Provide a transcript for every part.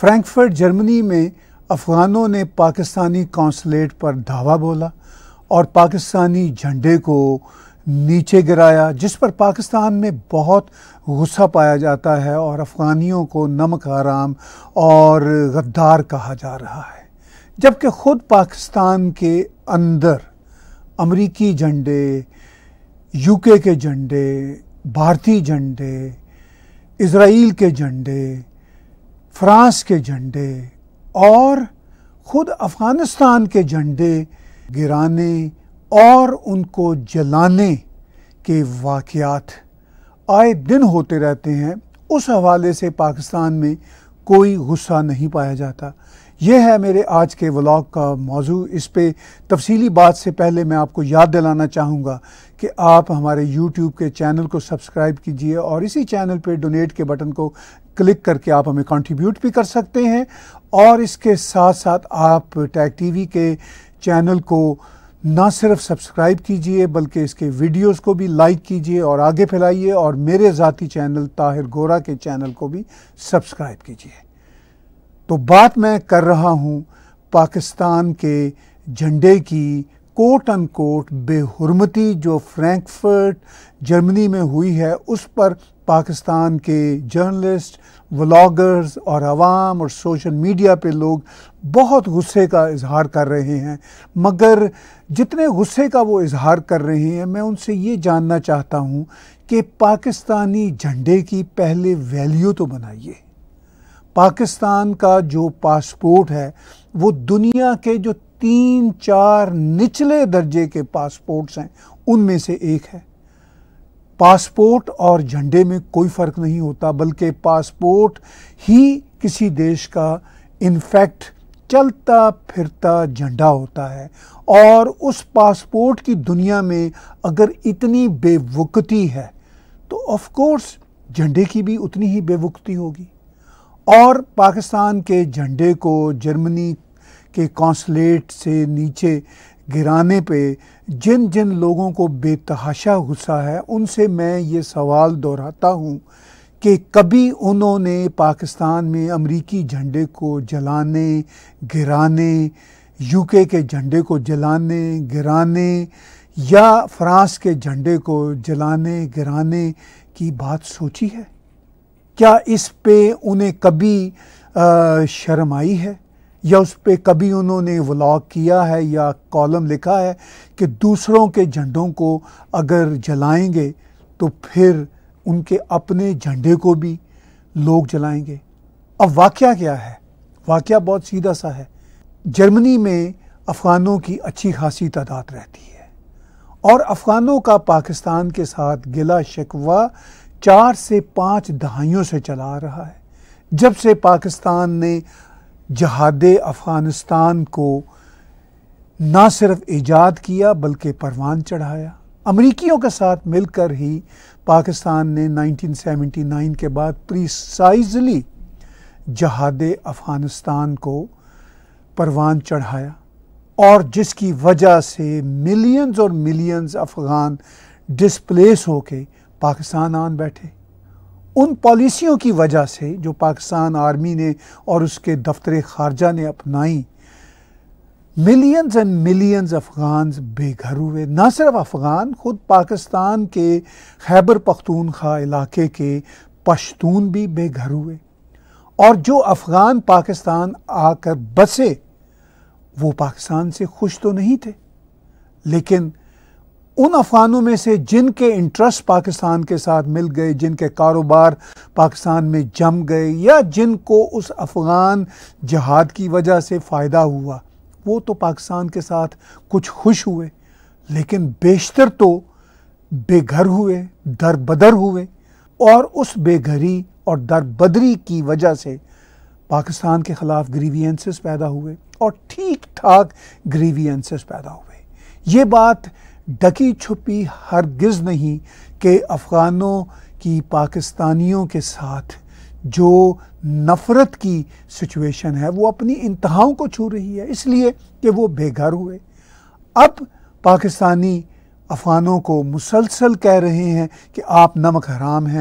Frankfurt Germany में अफ़गानों ने Pakistani consulate पर धावा बोला और पाकिस्तानी झंडे को नीचे गिराया, जिस पर पाकिस्तान में बहुत गुस्सा पाया जाता है और अफ़गानियों को नमक हराम और गद्दार कहा जा रहा है। जबकि ख़ुद पाकिस्तान के अंदर अमरीकी झंडे, यूके के झंडे, भारतीय झंडे, इज़राइल के झंडे, फ्रांस के झंडे और ख़ुद अफ़गानिस्तान के झंडे गिराने और उनको जलाने के वाक़यात आए दिन होते रहते हैं। उस हवाले से पाकिस्तान में कोई गुस्सा नहीं पाया जाता। यह है मेरे आज के व्लॉग का मौजू। इस पे तफसीली बात से पहले मैं आपको याद दिलाना चाहूँगा कि आप हमारे YouTube के चैनल को सब्सक्राइब कीजिए और इसी चैनल पे डोनेट के बटन को क्लिक करके आप हमें कंट्रीब्यूट भी कर सकते हैं। और इसके साथ साथ आप टैग टीवी के चैनल को ना सिर्फ सब्सक्राइब कीजिए बल्कि इसके वीडियोस को भी लाइक कीजिए और आगे फैलाइए, और मेरे ज़ाती चैनल ताहिर गोरा के चैनल को भी सब्सक्राइब कीजिए। तो बात मैं कर रहा हूँ पाकिस्तान के झंडे की कोट अनकोट बेहुरमती जो फ्रैंकफर्ट जर्मनी में हुई है, उस पर पाकिस्तान के जर्नलिस्ट, व्लॉगर्स और आवाम और सोशल मीडिया पे लोग बहुत गुस्से का इजहार कर रहे हैं। मगर जितने गुस्से का वो इजहार कर रहे हैं, मैं उनसे ये जानना चाहता हूँ कि पाकिस्तानी झंडे की पहले वैल्यू तो बनाइए। पाकिस्तान का जो पासपोर्ट है वो दुनिया के जो 3-4 निचले दर्जे के पासपोर्ट्स हैं उनमें से एक है। पासपोर्ट और झंडे में कोई फ़र्क नहीं होता, बल्कि पासपोर्ट ही किसी देश का इनफैक्ट चलता फिरता झंडा होता है। और उस पासपोर्ट की दुनिया में अगर इतनी बेवकूफ़ी है तो ऑफ कोर्स झंडे की भी उतनी ही बेवकूफ़ी होगी। और पाकिस्तान के झंडे को जर्मनी के कौंसलेट से नीचे गिराने पे जिन जिन लोगों को बेतहाशा गुस्सा है, उनसे मैं ये सवाल दोहराता हूँ कि कभी उन्होंने पाकिस्तान में अमरीकी झंडे को जलाने गिराने, यूके के झंडे को जलाने गिराने या फ्रांस के झंडे को जलाने गिराने की बात सोची है? क्या इस पे उन्हें कभी शर्म आई है या उस पे कभी उन्होंने व्लॉग किया है या कॉलम लिखा है कि दूसरों के झंडों को अगर जलाएंगे तो फिर उनके अपने झंडे को भी लोग जलाएंगे? अब वाक़या क्या है? वाक़या बहुत सीधा सा है। जर्मनी में अफ़गानों की अच्छी खासी तादाद रहती है और अफ़गानों का पाकिस्तान के साथ गिला शिकवा 4 से 5 दहाइयों से चला आ रहा है। जब से पाकिस्तान ने जहादे अफ़गानिस्तान को ना सिर्फ ईजाद किया बल्कि परवान चढ़ाया। अमरीकियों के साथ मिलकर ही पाकिस्तान ने 1979 के बाद प्रिसाइजली जहादे अफ़गानिस्तान को परवान चढ़ाया, और जिसकी वजह से मिलियंस और मिलियंस अफ़गान डिस्प्लेस होके पाकिस्तान आन बैठे। उन पॉलिसियों की वजह से जो पाकिस्तान आर्मी ने और उसके दफ्तर खारजा ने अपनाई, मिलियंस एंड मिलियंस अफ़गान बेघर हुए। ना सिर्फ अफ़गान, खुद पाकिस्तान के खैबर पख्तूनख्वा इलाके के पश्तून भी बेघर हुए। और जो अफ़गान पाकिस्तान आकर बसे वो पाकिस्तान से खुश तो नहीं थे, लेकिन उन अफ़गानों में से जिनके इंटरेस्ट पाकिस्तान के साथ मिल गए, जिनके कारोबार पाकिस्तान में जम गए या जिनको उस अफ़गान जहाद की वजह से फ़ायदा हुआ, वो तो पाकिस्तान के साथ कुछ खुश हुए, लेकिन बेशतर तो बेघर हुए, दरबदर हुए। और उस बेघरी और दरबदरी की वजह से पाकिस्तान के ख़िलाफ़ ग्रीवियंसेस पैदा हुए और ठीक ठाक ग्रीवियंसेस पैदा हुए। ये बात ढकी छुपी हरगिज़ नहीं कि अफ़गानों की पाकिस्तानियों के साथ जो नफ़रत की सिचुएशन है वो अपनी इंतहाओं को छू रही है, इसलिए कि वो बेघर हुए। अब पाकिस्तानी अफ़गानों को मुसलसल कह रहे हैं कि आप नमक हराम हैं,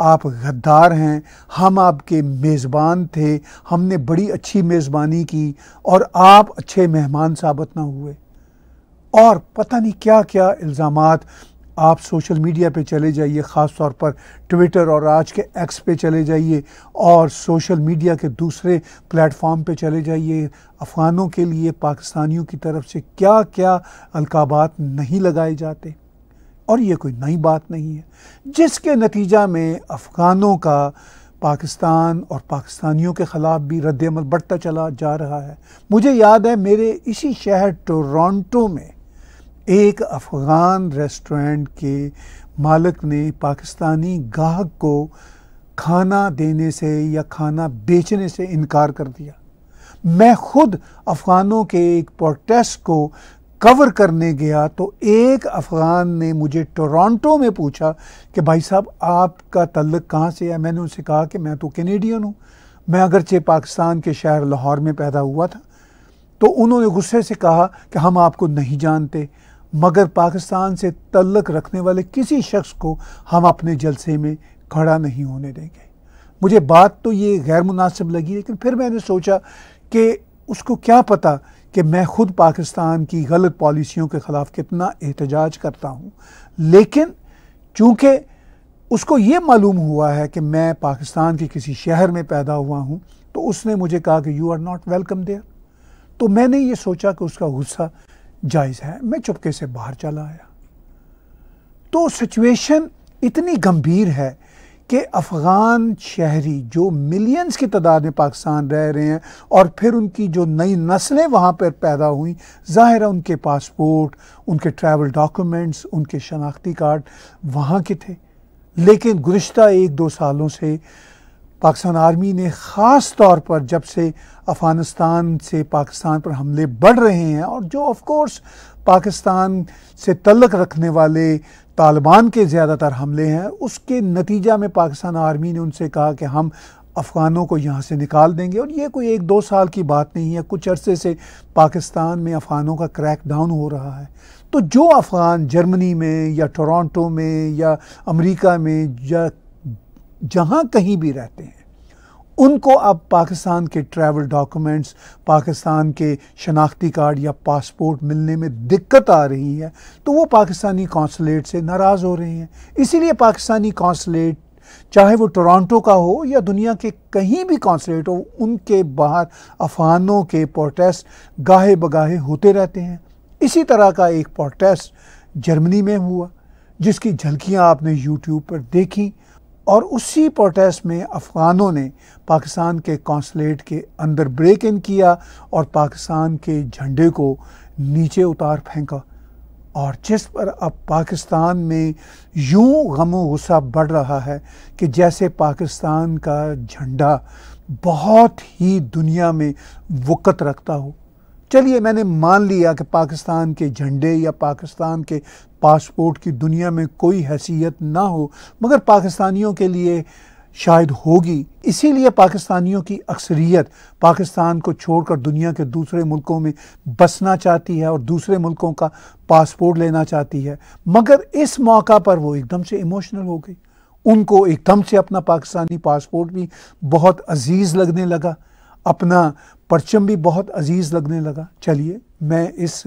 आप गद्दार हैं, हम आपके मेज़बान थे, हमने बड़ी अच्छी मेज़बानी की और आप अच्छे मेहमान साबित ना हुए। और पता नहीं क्या क्या इल्ज़ामात। आप सोशल मीडिया पे चले जाइए, ख़ास तौर पर ट्विटर और आज के एक्स पे चले जाइए और सोशल मीडिया के दूसरे प्लेटफॉर्म पे चले जाइए, अफ़गानों के लिए पाकिस्तानियों की तरफ से क्या क्या अलकाबात नहीं लगाए जाते। और ये कोई नई बात नहीं है, जिसके नतीजा में अफ़गानों का पाकिस्तान और पाकिस्तानियों के ख़िलाफ़ भी रद्द-ए-अमल बढ़ता चला जा रहा है। मुझे याद है मेरे इसी शहर टोरंटो में एक अफ़गान रेस्टोरेंट के मालिक ने पाकिस्तानी गाहक को खाना देने से या खाना बेचने से इनकार कर दिया। मैं खुद अफ़गानों के एक प्रोटेस्ट को कवर करने गया तो एक अफ़गान ने मुझे टोरंटो में पूछा कि भाई साहब आपका तल्लुक़ कहाँ से है। मैंने उनसे कहा कि मैं तो कैनेडियन हूँ, मैं अगरचे पाकिस्तान के शहर लाहौर में पैदा हुआ था। तो उन्होंने गुस्से से कहा कि हम आपको नहीं जानते, मगर पाकिस्तान से तल्लुक़ रखने वाले किसी शख्स को हम अपने जलसे में खड़ा नहीं होने देंगे। मुझे बात तो ये गैर मुनासिब लगी, लेकिन फिर मैंने सोचा कि उसको क्या पता कि मैं खुद पाकिस्तान की गलत पॉलिसियों के ख़िलाफ़ कितना एहतजाज करता हूँ। लेकिन चूँकि उसको ये मालूम हुआ है कि मैं पाकिस्तान के किसी शहर में पैदा हुआ हूँ, तो उसने मुझे कहा कि you are not welcome there. तो मैंने ये सोचा कि उसका गुस्सा जायज़ है, मैं चुपके से बाहर चला आया। तो सिचुएशन इतनी गंभीर है कि अफ़गान शहरी जो मिलियंस की तादाद में पाकिस्तान रह रहे हैं और फिर उनकी जो नई नस्लें वहाँ पर पैदा हुई, ज़ाहिर है उनके पासपोर्ट, उनके ट्रैवल डॉक्यूमेंट्स, उनके शनाख्ती कार्ड वहाँ के थे। लेकिन गुज़िश्ता 1-2 सालों से पाकिस्तान आर्मी ने ख़ास तौर पर जब से अफ़गानिस्तान से पाकिस्तान पर हमले बढ़ रहे हैं और जो ऑफ कोर्स पाकिस्तान से तल्लुक़ रखने वाले तालिबान के ज़्यादातर हमले हैं, उसके नतीजा में पाकिस्तान आर्मी ने उनसे कहा कि हम अफ़गानों को यहाँ से निकाल देंगे। और ये कोई 1-2 साल की बात नहीं है, कुछ अरसे से पाकिस्तान में अफ़गानों का क्रैक डाउन हो रहा है। तो जो अफ़गान जर्मनी में या टोरंटो में या अमेरिका में या जहाँ कहीं भी रहते हैं, उनको अब पाकिस्तान के ट्रैवल डॉक्यूमेंट्स, पाकिस्तान के शनाख्ती कार्ड या पासपोर्ट मिलने में दिक्कत आ रही है, तो वो पाकिस्तानी कौंसलेट से नाराज़ हो रहे हैं। इसीलिए पाकिस्तानी कौंसलेट, चाहे वो टोरंटो का हो या दुनिया के कहीं भी कौंसलेट हो, उनके बाहर अफ़गानों के प्रोटेस्ट गाहे बगाहे होते रहते हैं। इसी तरह का एक प्रोटेस्ट जर्मनी में हुआ, जिसकी झलकियाँ आपने यूट्यूब पर देखी। और उसी प्रोटेस्ट में अफ़गानों ने पाकिस्तान के कौंसलेट के अंदर ब्रेक इन किया और पाकिस्तान के झंडे को नीचे उतार फेंका। और जिस पर अब पाकिस्तान में यूं गम गुस्सा बढ़ रहा है कि जैसे पाकिस्तान का झंडा बहुत ही दुनिया में वक़्त रखता हो। चलिए, मैंने मान लिया कि पाकिस्तान के झंडे या पाकिस्तान के पासपोर्ट की दुनिया में कोई हैसियत ना हो, मगर पाकिस्तानियों के लिए शायद होगी। इसीलिए पाकिस्तानियों की अक्सरियत पाकिस्तान को छोड़कर दुनिया के दूसरे मुल्कों में बसना चाहती है और दूसरे मुल्कों का पासपोर्ट लेना चाहती है। मगर इस मौका पर वो एकदम से इमोशनल हो गई। उनको एकदम से अपना पाकिस्तानी पासपोर्ट भी बहुत अजीज़ लगने लगा, अपना परचम भी बहुत अजीज़ लगने लगा। चलिए, मैं इस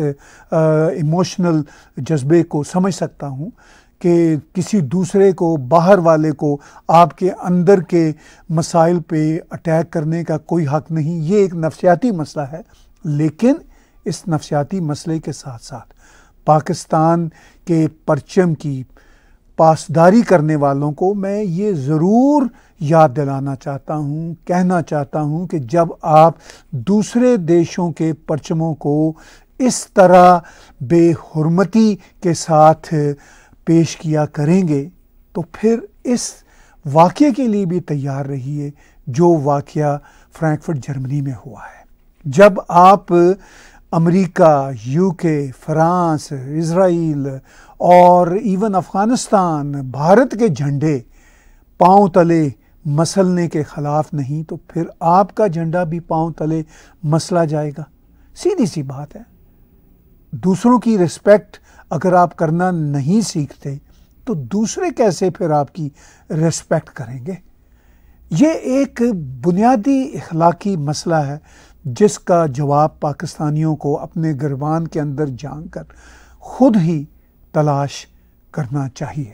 इमोशनल जज्बे को समझ सकता हूँ कि किसी दूसरे को, बाहर वाले को आपके अंदर के मसाइल पे अटैक करने का कोई हक़ नहीं। ये एक नफ्सियाती मसला है, लेकिन इस नफ्सियाती मसले के साथ साथ पाकिस्तान के परचम की पासदारी करने वालों को मैं ये ज़रूर याद दिलाना चाहता हूँ, कहना चाहता हूँ कि जब आप दूसरे देशों के परचमों को इस तरह बेहुरमती के साथ पेश किया करेंगे, तो फिर इस वाक़ये के लिए भी तैयार रहिए जो वाक़या फ्रैंकफर्ट जर्मनी में हुआ है। जब आप अमेरिका, यूके, फ्रांस, इज़राइल और इवन अफ़गानिस्तान, भारत के झंडे पाँव तले मसलने के ख़िलाफ़ नहीं, तो फिर आपका झंडा भी पाँव तले मसला जाएगा। सीधी सी बात है। दूसरों की रिस्पेक्ट अगर आप करना नहीं सीखते, तो दूसरे कैसे फिर आपकी रिस्पेक्ट करेंगे? ये एक बुनियादी इखलाकी मसला है जिसका जवाब पाकिस्तानियों को अपने गिरबान के अंदर जानकर खुद ही तलाश करना चाहिए।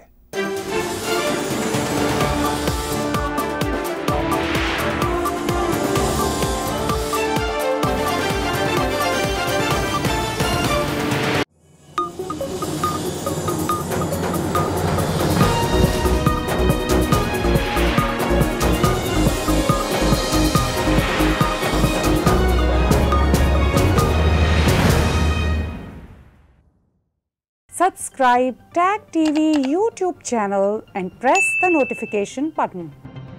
Subscribe Tag TV YouTube channel and press the notification button.